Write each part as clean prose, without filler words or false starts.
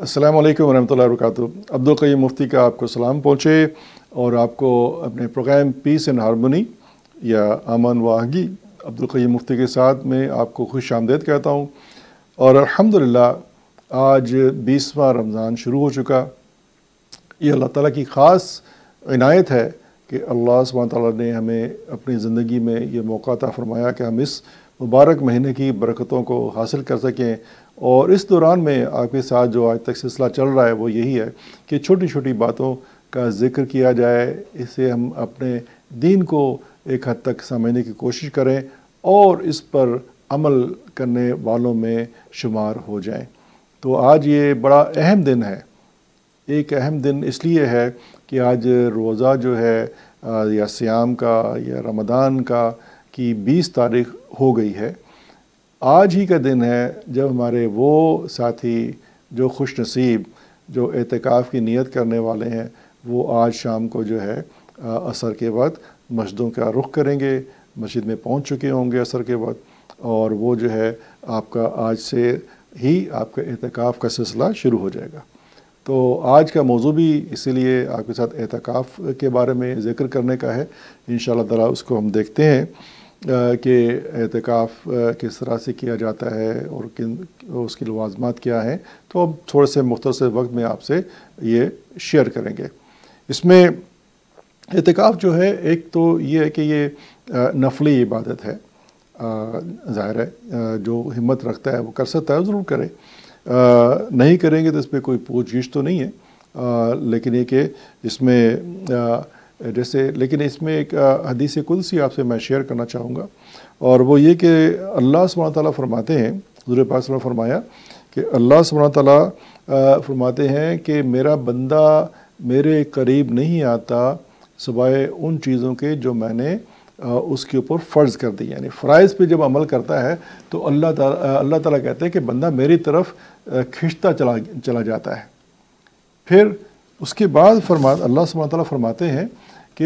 अस्सलाम वालेकुम वरहमतुल्लाहि वबरकातुहू। अब्दुल क़य्यूम मुफ्ती का आपको सलाम पहुँचे और आपको अपने प्रोग्राम पीस एंड हारमोनी या अमन व आहंगी अब्दुल क़य्यूम मुफ्ती के साथ में आपको खुश आमदीद कहता हूँ। और अल्हम्दुलिल्लाह आज 20वां रमज़ान शुरू हो चुका। ये अल्लाह ताला की ख़ास इनायत है कि अल्लाह सुब्हान तआला ने हमें अपनी ज़िंदगी में ये मौका अता फ़रमाया कि हम इस मुबारक महीने की बरकतों को हासिल कर सकें। और इस दौरान में आपके साथ जो आज तक सिलसिला चल रहा है वो यही है कि छोटी छोटी बातों का ज़िक्र किया जाए, इससे हम अपने दीन को एक हद तक समझने की कोशिश करें और इस पर अमल करने वालों में शुमार हो जाएं। तो आज ये बड़ा अहम दिन है। एक अहम दिन इसलिए है कि आज रोज़ा जो है या सियाम का या रमज़ान का की 20 तारीख़ हो गई है। आज ही का दिन है जब हमारे वो साथी जो खुश नसीब जो एतकाफ़ की नियत करने वाले हैं वो आज शाम को जो है असर के वक्त मस्जिदों का रुख करेंगे, मस्जिद में पहुंच चुके होंगे असर के वक्त, और वो जो है आपका आज से ही आपका एतकाफ़ का सिलसिला शुरू हो जाएगा। तो आज का मौजू भी इसीलिए आपके साथ एतकाफ़ के बारे में ज़िक्र करने का है। इंशाअल्लाह ताला उसको हम देखते हैं कि एतकाफ़ किस तरह से किया जाता है और किन उसकी लवाज़मात क्या हैं। तो अब थोड़े से मुख्तसर वक्त में आपसे ये शेयर करेंगे। इसमें एतकाफ़ जो है, एक तो ये है कि ये नफली इबादत है। ज़ाहिर है जो हिम्मत रखता है वो कर सकता है, ज़रूर करे। नहीं करेंगे तो इस पर कोई पूछ-गीछ तो नहीं है। लेकिन ये कि इसमें लेकिन इसमें एक हदीस कुदसी आपसे मैं शेयर करना चाहूँगा, और वो ये कि अल्लाह सुब्हानहू तआला फरमाते हैं, हुज़ूर पाक सल्लल्लाहु अलैहि वसल्लम फरमाया कि अल्लाह सुब्हानहू तआला फरमाते हैं कि मेरा बंदा मेरे करीब नहीं आता सिवाय उन चीज़ों के जो मैंने उसके ऊपर फ़र्ज़ कर दी। यानी फ़राइज़ पे जब अमल करता है तो अल्लाह ताला कहते हैं कि बंदा मेरी तरफ खिंचता चला जाता है। फिर उसके बाद अल्लाह सुब्हानहू तआला फरमाते हैं कि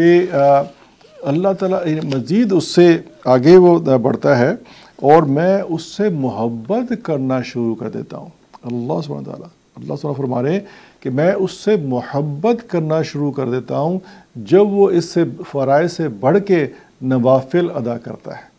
अल्लाह ताला मज़ीद उससे आगे वो बढ़ता है और मैं उससे मोहब्बत करना शुरू कर देता हूँ। अल्लाह सुब्हानहू तआला फरमा रहे हैं कि मैं उससे मोहब्बत करना शुरू कर देता हूँ जब वो इससे फ़राइज़ से बढ़ के नवाफिल अदा करता है।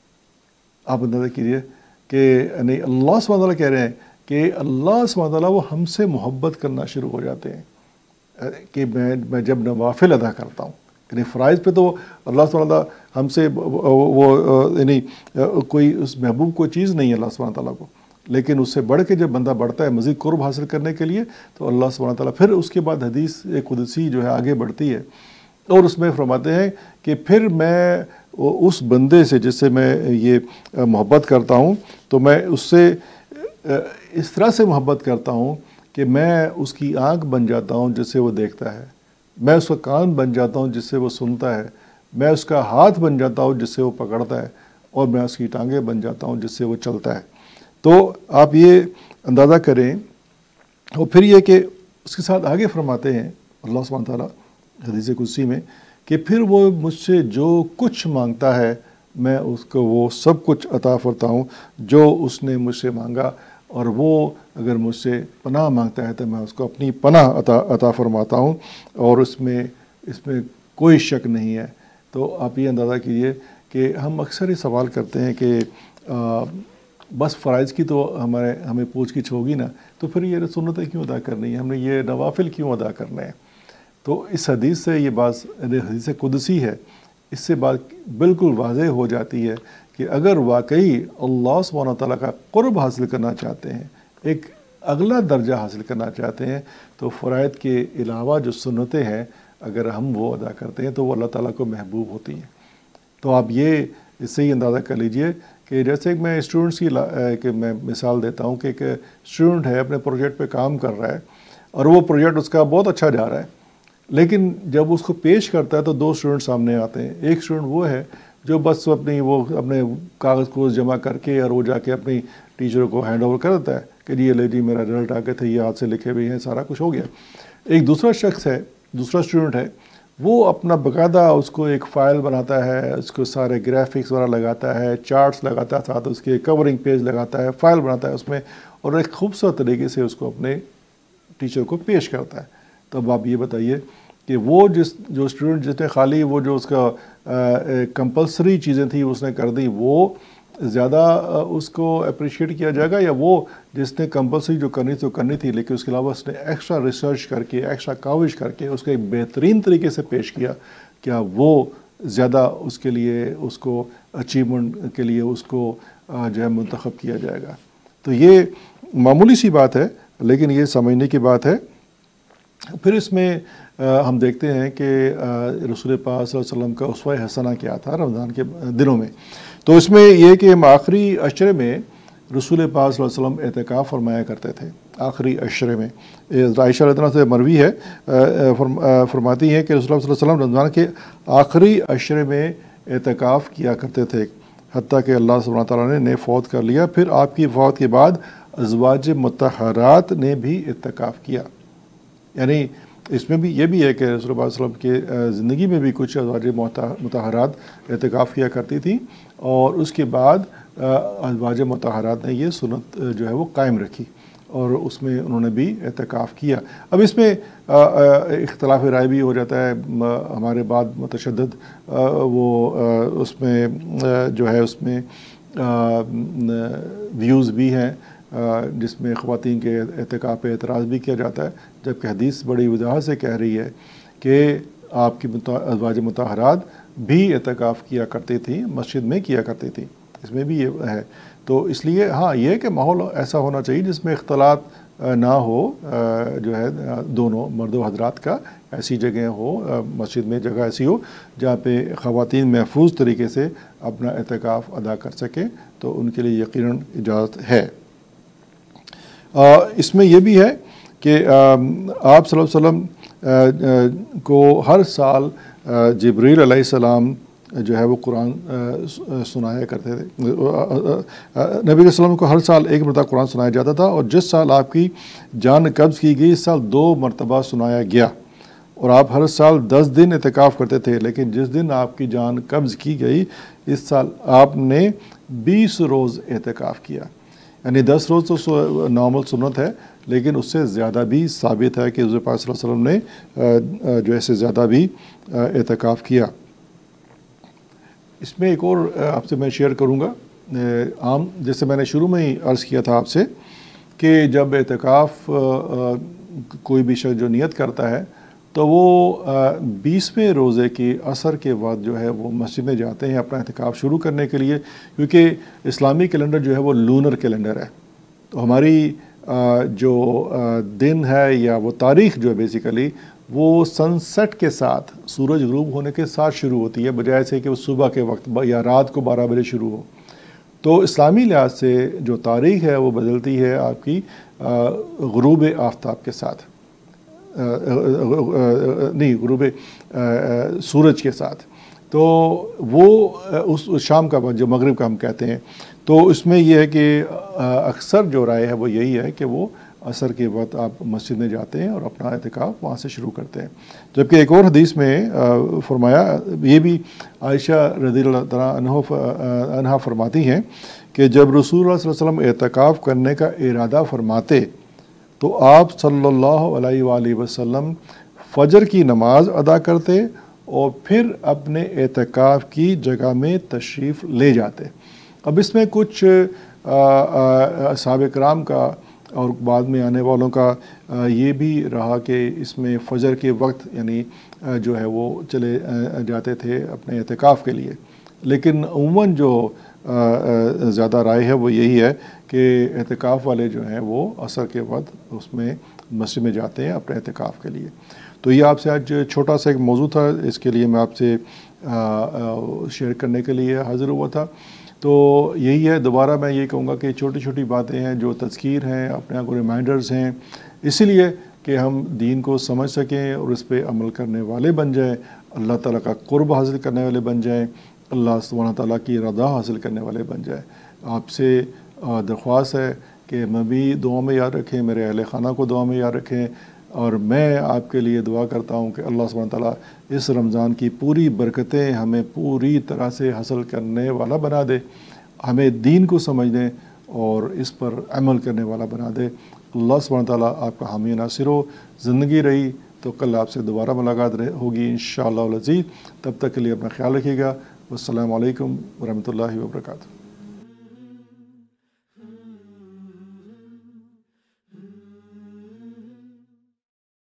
आप अंदाज़ा कीजिए कि नहीं, अल्लाह सुब्हानहू तआला कह रहे हैं कि अल्लाह सुब्हानहू तआला वो हमसे मोहब्बत करना शुरू हो जाते हैं कि मैं जब नवाफिल अदा करता हूँ। यानी फ़राइज़ पे तो अल्लाह सुब्हानहू तआला हमसे वो यानी कोई उस महबूब कोई चीज़ नहीं है अल्लाह सुब्हानहू तआला को, लेकिन उससे बढ़ के जब बंदा बढ़ता है मज़ीद कुर्ब हासिल करने के लिए तो अल्लाह सुब्हानहू तआला फिर उसके बाद हदीस कुदसी जो है आगे बढ़ती है और उसमें फरमाते हैं कि फिर मैं उस बंदे से जिससे मैं ये मोहब्बत करता हूँ तो मैं उससे इस तरह से मोहब्बत करता हूँ कि मैं उसकी आँख बन जाता हूँ जिससे वो देखता है, मैं उसका कान बन जाता हूँ जिससे वो सुनता है, मैं उसका हाथ बन जाता हूँ जिससे वो पकड़ता है, और मैं उसकी टांगें बन जाता हूँ जिससे वो चलता है। तो आप ये अंदाज़ा करें। और फिर ये कि उसके साथ आगे फरमाते हैं अल्लाह सुब्हानहू तआला हदीस कुदसी में कि फिर वो मुझसे जो कुछ मांगता है मैं उसको वो सब कुछ अता करता हूँ जो उसने मुझसे मांगा, और वो अगर मुझसे पनाह मांगता है तो मैं उसको अपनी पनाह अता फरमाता हूँ, और इसमें कोई शक नहीं है। तो आप ये अंदाज़ा कीजिए कि हम अक्सर ही सवाल करते हैं कि बस फ़राइज़ की तो हमें पूछ गिछ होगी ना, तो फिर ये सुन्नतें क्यों अदा करनी है, हमने ये नवाफिल क्यों अदा करने हैं। तो इस हदीस से ये बात हदीस कुदसी है, इससे बात बिल्कुल वाज़ेह हो जाती है कि अगर वाकई अल्लाह सुब्हानहू तआला का क़ुर्ब हासिल करना चाहते हैं, एक अगला दर्जा हासिल करना चाहते हैं, तो फ़राइज़ के अलावा जो सुन्नतें हैं अगर हम वो अदा करते हैं तो वो अल्लाह ताला को महबूब होती हैं। तो आप ये इससे ही अंदाज़ा कर लीजिए कि जैसे मैं स्टूडेंट्स की मैं मिसाल देता हूँ कि एक स्टूडेंट है अपने प्रोजेक्ट पे काम कर रहा है और वो प्रोजेक्ट उसका बहुत अच्छा जा रहा है, लेकिन जब उसको पेश करता है तो दो स्टूडेंट सामने आते हैं। एक स्टूडेंट वो है जो बस अपने कागज़ को जमा करके और वो जाके अपनी टीचर को हैंड ओवर कर देता है कि ये ले जी मेरा रिजल्ट आ गया था, ये हाथ से लिखे हुए हैं, सारा कुछ हो गया। एक दूसरा शख्स है, दूसरा स्टूडेंट है, वो अपना बाकायदा उसको एक फ़ाइल बनाता है, उसको सारे ग्राफिक्स वगैरह लगाता है, चार्ट्स लगाता है, साथ उसके कवरिंग पेज लगाता है, फ़ाइल बनाता है उसमें, और एक खूबसूरत तरीके से उसको अपने टीचर को पेश करता है। तब आप ये बताइए कि वो जो स्टूडेंट जिसने खाली वो जो उसका कंपलसरी चीज़ें थी उसने कर दी, वो ज़्यादा उसको अप्रिशिएट किया जाएगा, या वो जिसने कंपलसरी जो करनी थी लेकिन उसके अलावा उसने एक्स्ट्रा रिसर्च करके, एक्स्ट्रा काविश करके उसको एक बेहतरीन तरीके से पेश किया, क्या वो ज़्यादा उसके लिए, उसको अचीवमेंट के लिए उसको जो है मुंतखब किया जाएगा? तो ये मामूली सी बात है, लेकिन ये समझने की बात है। फिर इसमें हम देखते हैं कि रसूल पाक सल्लल्लाहु अलैहि वसल्लम का उसवा हसना क्या था रमज़ान के दिनों में। तो इसमें यह कि हम आखिरी अशरे में रसूल पाक सल्लल्लाहु अलैहि वसल्लम एतकाफ़ फरमाया करते थे। आखिरी अशरे में आयशा रज़ियल्लाहु अन्हा से मरवी है, फरमाती हैं कि रसूल सल्लल्लाहु अलैहि वसल्लम रमज़ान के आखिरी अशरे में एतकाफ़ किया करते थे, हत्ता कि अल्लाह सुब्हानहू व तआला ने फौत कर लिया। फिर आपकी फ़ौत के बाद अज़वाज मुतहरात ने भी एतकाफ़ किया। यानी इसमें भी ये भी है कि रसूल सल्लल्लाहु अलैहि वसल्लम के ज़िंदगी में भी कुछ अज़वाज मुतहरात एतकाफ़ किया करती थी, और उसके बाद अज़वाज मुतहरात ने ये सुन्नत जो है वो कायम रखी और उसमें उन्होंने भी एतकाफ़ किया। अब इसमें इख्तिलाफ़ राय भी हो जाता है, हमारे बाद मुतशद्दिद वो उसमें जो है उसमें व्यूज़ भी हैं जिसमें ख़वातीन के एतकाफ़ पे एतराज़ भी किया जाता है, जबकि हदीस बड़ी वजाहत से कह रही है कि आपकी अज़वाज मुतहरात भी एतकाफ़ किया करती थी, मस्जिद में किया करती थी। इसमें भी ये है। तो इसलिए हाँ, ये कि माहौल ऐसा होना चाहिए जिसमें इख्तलात ना हो, जो है दोनों मर्द व हज़रात का, ऐसी जगह हो, मस्जिद में जगह ऐसी हो जहाँ पे ख़वातीन महफूज तरीके से अपना एतकाफ़ अदा कर सकें, तो उनके लिए यकीनन इजाज़त है। इसमें यह भी है कि आप सल्लल्लाहु अलैहि वसल्लम को हर साल जिब्रील अलैहिस्सलाम जो है वो कुरान सुनाया करते थे। नबी वसल्लम को हर साल एक मरतबा कुरान सुनाया जाता था, और जिस साल आपकी जान कब्ज़ की गई इस साल 2 मरतबा सुनाया गया, और आप हर साल 10 दिन एतकाफ़ करते थे, लेकिन जिस दिन आपकी जान कब्ज़ की गई इस साल आपने 20 रोज़ एतकाफ़ किया। यानी 10 रोज़ तो नॉर्मल सुन्नत है, लेकिन उससे ज़्यादा भी साबित है कि हुज़ूर पाक सल्लल्लाहु अलैहि वसल्लम ने जो ऐसे ज़्यादा भी एतकाफ़ किया। इसमें एक और आपसे मैं शेयर करूँगा, आम जैसे मैंने शुरू में ही अर्ज़ किया था आपसे कि जब एतकाफ़ कोई भी शख्स जो नियत करता है तो वो 20वें रोज़े की असर के बाद जो है वो मस्जिद में जाते हैं अपना एतकाफ़ शुरू करने के लिए, क्योंकि इस्लामी कैलेंडर जो है वो लूनर कैलेंडर है। तो हमारी जो दिन है या वो तारीख़ जो है बेसिकली वो सनसेट के साथ, सूरज ग़ुरूब होने के साथ शुरू होती है, बजाय से कि वो सुबह के वक्त या रात को 12 बजे शुरू हो। तो इस्लामी लिहाज से जो तारीख़ है वो बदलती है आपकी ग़ुरूब आफ्ताब के साथ, नहीं ग़ुरूब सूरज के साथ। तो वो उस शाम का जो मगरिब का हम कहते हैं, तो इसमें यह है कि अक्सर जो राय है वो यही है कि वो असर के वक्त आप मस्जिद में जाते हैं और अपना एतकाफ़ वहाँ से शुरू करते हैं। जबकि एक और हदीस में फरमाया, ये भी आयशा रज़ियल्लाहु तआला अन्हा फरमाती हैं कि जब रसूलुल्लाह सल्लल्लाहु अलैहि वसल्लम एतकाफ़ करने का इरादा फरमाते तो आप सल्लल्लाहु अलैहि वसल्लम फ़जर की नमाज अदा करते और फिर अपने एतकाफ़ की जगह में तशरीफ़ ले जाते। अब इसमें कुछ असहाबे किराम का और बाद में आने वालों का ये भी रहा कि इसमें फ़जर के वक्त यानी जो है वो चले जाते थे अपने एतकाफ़ के लिए, लेकिन उम्मन जो ज़्यादा राय है वो यही है कि एतकाफ़ वाले जो हैं वो असर के वक्त उसमें मस्जिद में जाते हैं अपने एतकाफ़ के लिए। तो ये आपसे आज छोटा सा एक मौजू था, इसके लिए मैं आपसे शेयर करने के लिए हाज़िर हुआ था। तो यही है, दोबारा मैं ये कहूँगा कि छोटी छोटी बातें हैं जो तज़कीर हैं, अपने आप को रिमाइंडर्स हैं, इसीलिए कि हम दीन को समझ सकें और इस पर अमल करने वाले बन जाएं, अल्लाह ताला का क़ुर्ब हासिल करने वाले बन जाएं, अल्लाह सुब्हानहू तआला की रज़ा हासिल करने वाले बन जाएं। आपसे दरख्वास्त है कि मैं भी दुआ में याद रखें, मेरे अहले ख़ाना को दुआ में याद रखें, और मैं आपके लिए दुआ करता हूँ कि अल्लाह सुब्हानहू तआला इस रमज़ान की पूरी बरकतें हमें पूरी तरह से हासिल करने वाला बना दे, हमें दीन को समझने اور اس پر عمل کرنے والا بنا دے۔ اللہ سبحانہ تعالیٰ آپ کا حامی ناصر ہو۔ زندگی رہی تو کل آپ سے دوبارہ ملاقات ہوگی انشاءاللہ العزیز۔ تب تک کے لیے اپنا خیال رکھیے گا۔ والسلام علیکم ورحمۃ اللہ وبرکاتہ۔